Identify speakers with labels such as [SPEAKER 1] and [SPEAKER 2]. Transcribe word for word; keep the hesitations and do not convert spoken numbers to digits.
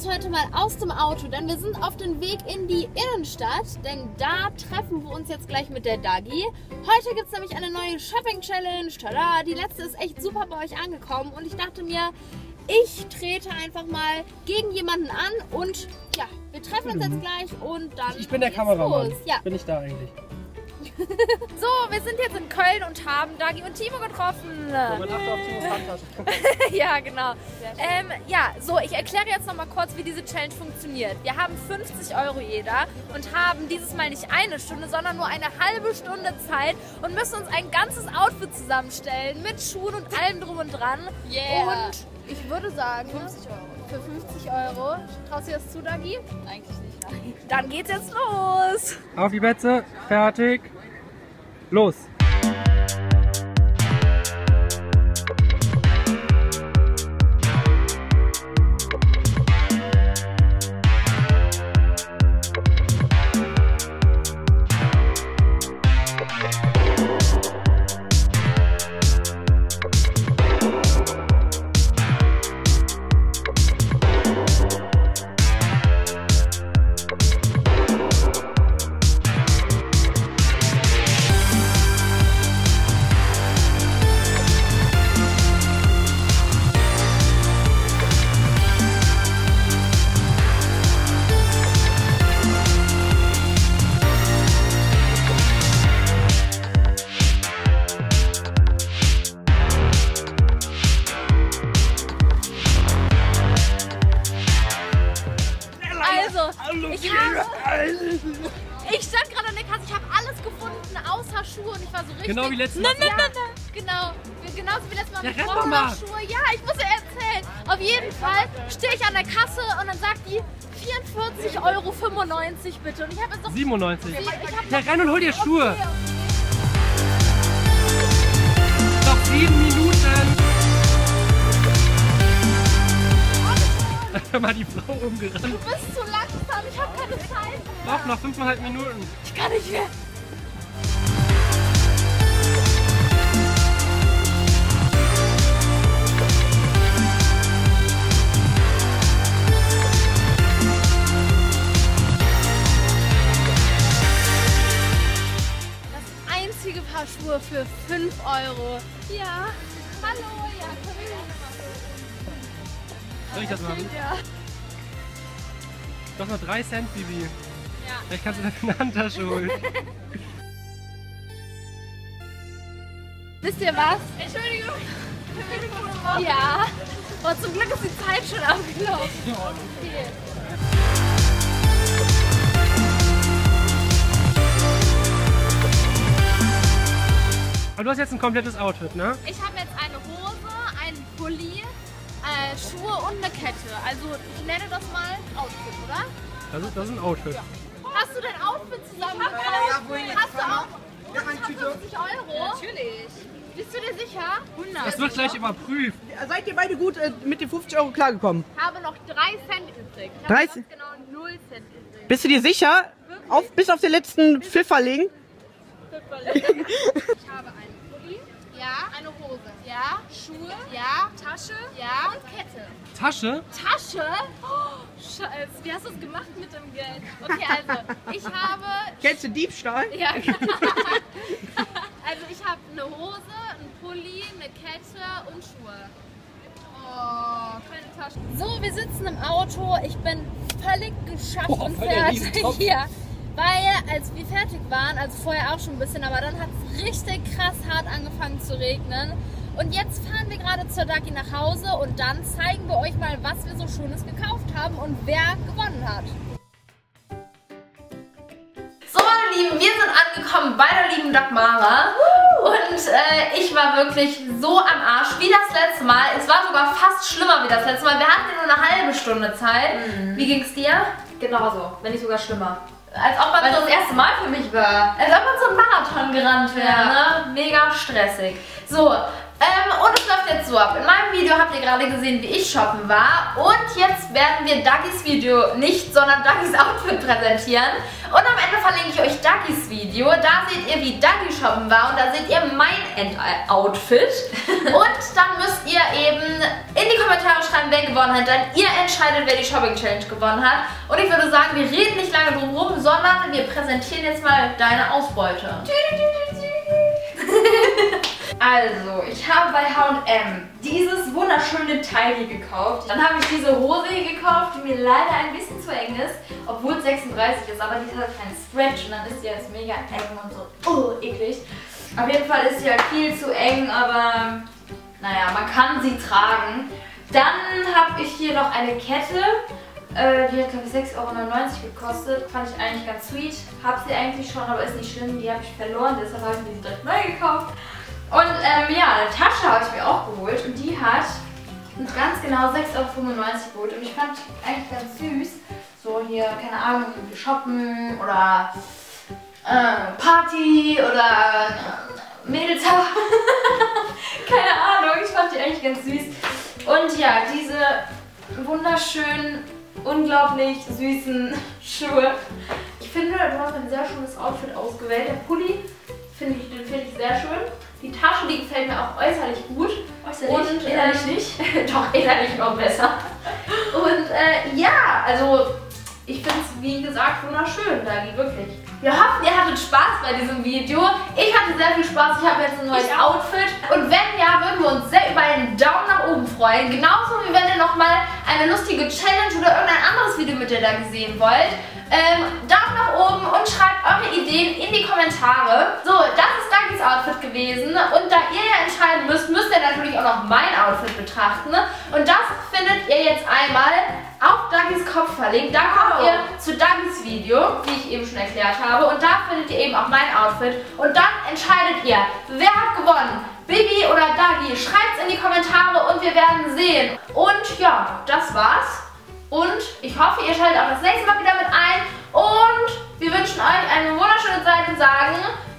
[SPEAKER 1] uns heute mal aus dem Auto, denn wir sind auf dem Weg in die Innenstadt, denn da treffen wir uns jetzt gleich mit der Dagi. Heute gibt es nämlich eine neue Shopping-Challenge. Tada! Die letzte ist echt super bei euch angekommen und ich dachte mir, ich trete einfach mal gegen jemanden an und ja, wir treffen uns jetzt gleich und dann
[SPEAKER 2] Ich bin der Kameramann.
[SPEAKER 1] Ja.
[SPEAKER 2] Bin ich da eigentlich?
[SPEAKER 1] So, wir sind jetzt in Köln und haben Dagi und Timo getroffen.
[SPEAKER 2] Man dachte auf Timos Handtasche.
[SPEAKER 1] Ja, genau. Ähm, ja, so, ich erkläre jetzt noch mal kurz, wie diese Challenge funktioniert. Wir haben fünfzig Euro jeder und haben dieses Mal nicht eine Stunde, sondern nur eine halbe Stunde Zeit und müssen uns ein ganzes Outfit zusammenstellen mit Schuhen und allem drum und dran.
[SPEAKER 3] Yeah.
[SPEAKER 1] Und ich würde sagen,
[SPEAKER 3] fünfzig Euro.
[SPEAKER 1] für fünfzig Euro, traust du dir das zu, Dagi?
[SPEAKER 3] Eigentlich nicht, nein.
[SPEAKER 1] Dann geht's jetzt los.
[SPEAKER 2] Auf die Plätze, fertig, los!
[SPEAKER 1] Ich, habe, ich stand gerade an der Kasse, ich habe alles gefunden außer Schuhe und ich war so richtig...
[SPEAKER 2] Genau wie letztes Mal.
[SPEAKER 1] Nein, nein, nein, nein. Genau, genauso wie letztes Mal
[SPEAKER 2] Ja,
[SPEAKER 1] mit
[SPEAKER 2] renn doch
[SPEAKER 1] Rocken
[SPEAKER 2] mal.
[SPEAKER 1] und Schuhe. Ja, ich muss ja erzählen. Auf jeden Fall stehe ich an der Kasse und dann sagt die vierundvierzig Euro fünfundneunzig bitte. Und ich habe jetzt noch...
[SPEAKER 2] siebenundneunzig.
[SPEAKER 1] Ich hab
[SPEAKER 2] Ja, renn und hol dir Schuhe.
[SPEAKER 1] Okay,
[SPEAKER 2] Noch sieben Minuten. Hör mal die Frau umgerannt.
[SPEAKER 1] du bist zu langsam, ich habe keine Zeit mehr.
[SPEAKER 2] Noch, noch fünfeinhalb Minuten.
[SPEAKER 1] Ich kann nicht mehr. Das einzige Paar Schuhe für fünf Euro. Ja. Hallo, ja, können wir das machen?
[SPEAKER 2] Soll ich das machen?
[SPEAKER 1] Ja.
[SPEAKER 2] Doch noch drei Cent, Bibi.
[SPEAKER 1] Ja.
[SPEAKER 2] Vielleicht kannst du dafür eine Handtasche holen.
[SPEAKER 1] Wisst ihr was?
[SPEAKER 3] Entschuldigung.
[SPEAKER 1] Ja. Aber zum Glück ist die Zeit schon abgelaufen. Okay.
[SPEAKER 2] Aber du hast jetzt ein komplettes Outfit, ne?
[SPEAKER 1] Ich habe jetzt eine Hose, einen Pulli, äh, Schuhe und eine Kette. Also ich nenne das mal Outfit, oder?
[SPEAKER 2] Das ist, das ist ein Outfit.
[SPEAKER 1] Hast du dein Outfit zusammen?
[SPEAKER 3] Ja, wohin jetzt?
[SPEAKER 1] Hast du auch hundertfünfzig Euro?
[SPEAKER 3] Natürlich.
[SPEAKER 1] Bist du dir sicher? hundert.
[SPEAKER 2] Das wird gleich überprüft.
[SPEAKER 4] Seid ihr beide gut äh, mit den fünfzig Euro klargekommen?
[SPEAKER 1] Ich habe noch drei Cent übrig. Ich habe
[SPEAKER 4] Drei
[SPEAKER 1] ganz genau null Cent übrig.
[SPEAKER 4] Bist du dir sicher? Auf, bis auf den letzten Pfiffer legen?
[SPEAKER 1] Ich habe einen Pulli, ja, eine Hose, ja, Schuhe, ja, Tasche, ja und Kette.
[SPEAKER 2] Tasche?
[SPEAKER 1] Tasche? Oh, Scheiße, wie hast du es gemacht mit dem Geld? Okay, also, ich habe...
[SPEAKER 4] Kennst du Diebstahl?
[SPEAKER 1] Ja, also ich habe eine Hose, einen Pulli, eine Kette und Schuhe. Oh, keine Tasche. So, wir sitzen im Auto. Ich bin völlig geschafft
[SPEAKER 2] Boah,
[SPEAKER 1] und
[SPEAKER 2] voll der
[SPEAKER 1] fertig
[SPEAKER 2] Riesentopf.
[SPEAKER 1] hier. Weil, als wir fertig waren, also vorher auch schon ein bisschen, aber dann hat es richtig krass hart angefangen zu regnen. Und jetzt fahren wir gerade zur Dagi nach Hause und dann zeigen wir euch mal, was wir so Schönes gekauft haben und wer gewonnen hat. So, meine Lieben, wir sind angekommen bei der lieben Dagmara. Und äh, ich war wirklich so am Arsch wie das letzte Mal. Es war sogar fast schlimmer wie das letzte Mal. Wir hatten ja nur eine halbe Stunde Zeit. Mhm. Wie ging's dir?
[SPEAKER 3] Genauso, wenn nicht sogar schlimmer.
[SPEAKER 1] Als ob man
[SPEAKER 3] Weil
[SPEAKER 1] so
[SPEAKER 3] das das erste Mal für mich war.
[SPEAKER 1] Als ob man so einen Marathon gerannt wäre,
[SPEAKER 3] Ja.
[SPEAKER 1] ne? Mega stressig. So, ähm, und es läuft jetzt so ab. In meinem Video habt ihr gerade gesehen, wie ich shoppen war. Und jetzt werden wir Dagis Video nicht, sondern Dagis Outfit präsentieren. Und am Ende Ende verlinke ich euch Dagis Video. Da seht ihr, wie Dagi shoppen war und da seht ihr mein End-Outfit. Und dann müsst ihr eben in die Kommentare schreiben, wer gewonnen hat. Denn ihr entscheidet, wer die Shopping-Challenge gewonnen hat. Und ich würde sagen, wir reden nicht lange drum rum, sondern wir präsentieren jetzt mal deine Ausbeute.
[SPEAKER 3] Also, ich habe bei H und M dieses wunderschöne Teil hier gekauft. Dann habe ich diese Hose hier gekauft, die mir leider ein bisschen zu eng ist, obwohl es sechsunddreißig ist, aber die hat keinen Stretch und dann ist die jetzt mega eng und so oh, eklig. Auf jeden Fall ist sie halt viel zu eng, aber naja, man kann sie tragen. Dann habe ich hier noch eine Kette. Äh, die hat, glaube ich, sechs Euro neunundneunzig gekostet. Fand ich eigentlich ganz sweet. Hab sie eigentlich schon, aber ist nicht schlimm. Die habe ich verloren, deshalb habe ich mir sie direkt neu gekauft. Und ähm, ja, eine Tasche habe ich mir auch geholt. Und die hat ganz genau sechs Euro fünfundneunzig geholt. Und ich fand die eigentlich ganz süß. So hier, keine Ahnung, shoppen oder äh, Party oder äh, Mädelshaus. Keine Ahnung, ich fand die eigentlich ganz süß. Und ja, diese wunderschönen, unglaublich süßen Schuhe. Ich finde, du hast ein sehr schönes Outfit ausgewählt. Der Pulli finde ich, den finde ich sehr schön. Die Tasche, die gefällt mir auch äußerlich gut. Äußerlich? Und innerlich ähm, nicht. Doch, innerlich noch besser. Und äh, ja, also ich finde es, wie gesagt, wunderschön, Dagi, wirklich. Wir hoffen, ihr hattet Spaß bei diesem Video. Ich hatte sehr viel Spaß. Ich habe jetzt ein neues Outfit. Und wenn ja, würden wir uns sehr über einen Daumen nach oben freuen. Genauso wie wenn ihr nochmal eine lustige Challenge oder irgendein anderes Video mit der Dagi sehen wollt. Ähm, Daumen nach oben und schreibt eure Ideen in die Kommentare. So, das ist Dagis Outfit gewesen. Und da ihr ja entscheiden müsst, müsst ihr natürlich auch noch mein Outfit betrachten. Und das findet ihr jetzt einmal auf Dagis Kopf verlinkt. Da kommt oh. ihr zu Dagis Video, wie ich eben schon erklärt habe. Und da findet ihr eben auch mein Outfit. Und dann entscheidet ihr, wer hat gewonnen. Bibi oder Dagi. Schreibt es in die Kommentare und wir werden sehen. Und ja, das war's. Und ich hoffe, ihr schaltet auch das nächste Mal wieder mit ein. Und wir wünschen euch eine wunderschöne Zeit und sagen